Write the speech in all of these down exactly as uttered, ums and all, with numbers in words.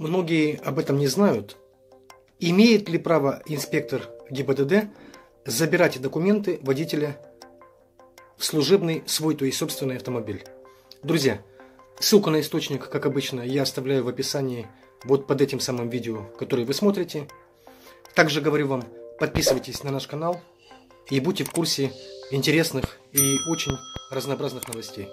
многие об этом не знают. Имеет ли право инспектор ГИБДД забирать документы водителя в служебный свой, то есть собственный автомобиль? Друзья, ссылку на источник, как обычно, я оставляю в описании вот под этим самым видео, которое вы смотрите. Также говорю вам, подписывайтесь на наш канал и будьте в курсе интересных и очень разнообразных новостей.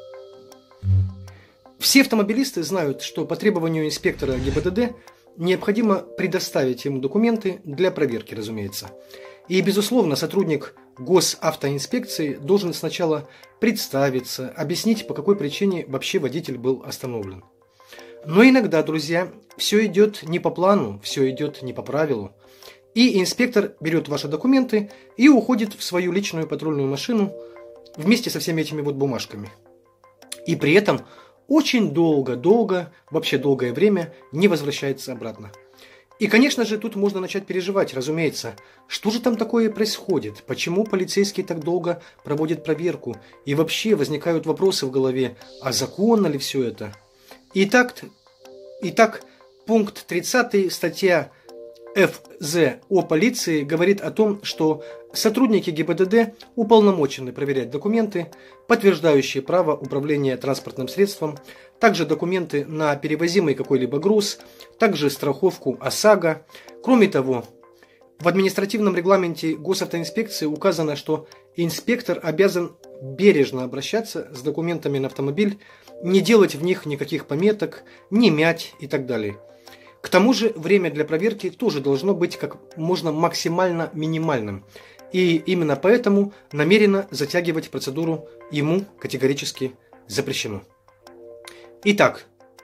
Все автомобилисты знают, что по требованию инспектора ГИБДД необходимо предоставить ему документы для проверки, разумеется. И, безусловно, сотрудник госавтоинспекции должен сначала представиться, объяснить, по какой причине вообще водитель был остановлен. Но иногда, друзья, все идет не по плану, все идет не по правилу. И инспектор берет ваши документы и уходит в свою личную патрульную машину вместе со всеми этими вот бумажками. И при этом очень долго-долго, вообще долгое время не возвращается обратно. И, конечно же, тут можно начать переживать, разумеется, что же там такое происходит, почему полицейский так долго проводит проверку, и вообще возникают вопросы в голове, а законно ли все это? Итак, итак пункт тридцатый, статья эф зэ о полиции говорит о том, что сотрудники ГИБДД уполномочены проверять документы, подтверждающие право управления транспортным средством, также документы на перевозимый какой-либо груз, также страховку ОСАГО. Кроме того, в административном регламенте госавтоинспекции указано, что инспектор обязан бережно обращаться с документами на автомобиль, не делать в них никаких пометок, не мять и так далее. К тому же время для проверки тоже должно быть как можно максимально минимальным. И именно поэтому намеренно затягивать процедуру ему категорически запрещено. Итак,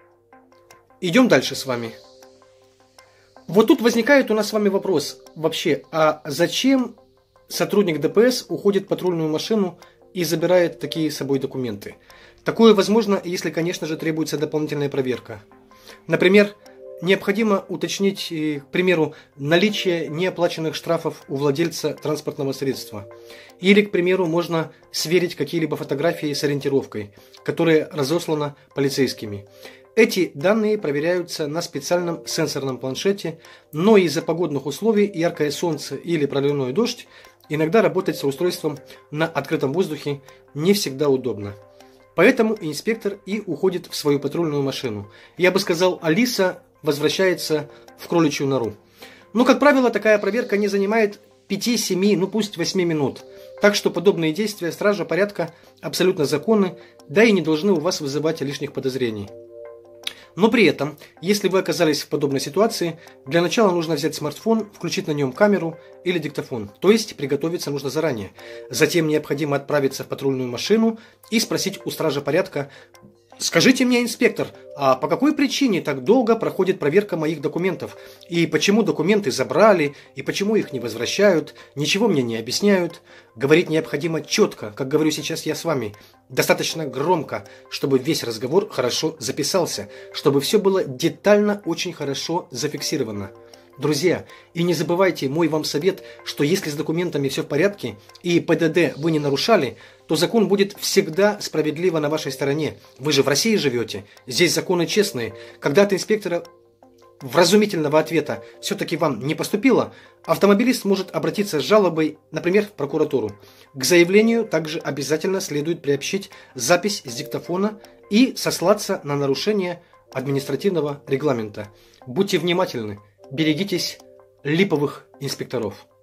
идем дальше с вами. Вот тут возникает у нас с вами вопрос вообще, а зачем сотрудник дэ пэ эс уходит в патрульную машину и забирает такие с собой документы? Такое возможно, если, конечно же, требуется дополнительная проверка. Например, необходимо уточнить, к примеру, наличие неоплаченных штрафов у владельца транспортного средства. Или, к примеру, можно сверить какие-либо фотографии с ориентировкой, которая разослана полицейскими. Эти данные проверяются на специальном сенсорном планшете, но из-за погодных условий, яркое солнце или проливной дождь, иногда работать с устройством на открытом воздухе не всегда удобно. Поэтому инспектор и уходит в свою патрульную машину. Я бы сказал, Алиса возвращается в кроличью нору. Но, как правило, такая проверка не занимает пяти-семи, ну пусть восьми минут. Так что подобные действия стража порядка абсолютно законны, да и не должны у вас вызывать лишних подозрений. Но при этом, если вы оказались в подобной ситуации, для начала нужно взять смартфон, включить на нем камеру или диктофон, то есть приготовиться нужно заранее. Затем необходимо отправиться в патрульную машину и спросить у стража порядка: «Скажите мне, инспектор, а по какой причине так долго проходит проверка моих документов? И почему документы забрали, и почему их не возвращают, ничего мне не объясняют?» Говорить необходимо четко, как говорю сейчас я с вами, достаточно громко, чтобы весь разговор хорошо записался, чтобы все было детально, очень хорошо зафиксировано. Друзья, и не забывайте мой вам совет, что если с документами все в порядке и пэ дэ дэ вы не нарушали, то закон будет всегда справедливо на вашей стороне. Вы же в России живете, здесь законы честные. Когда от инспектора вразумительного ответа все-таки вам не поступило, автомобилист может обратиться с жалобой, например, в прокуратуру. К заявлению также обязательно следует приобщить запись с диктофона и сослаться на нарушение административного регламента. Будьте внимательны. Берегитесь липовых инспекторов.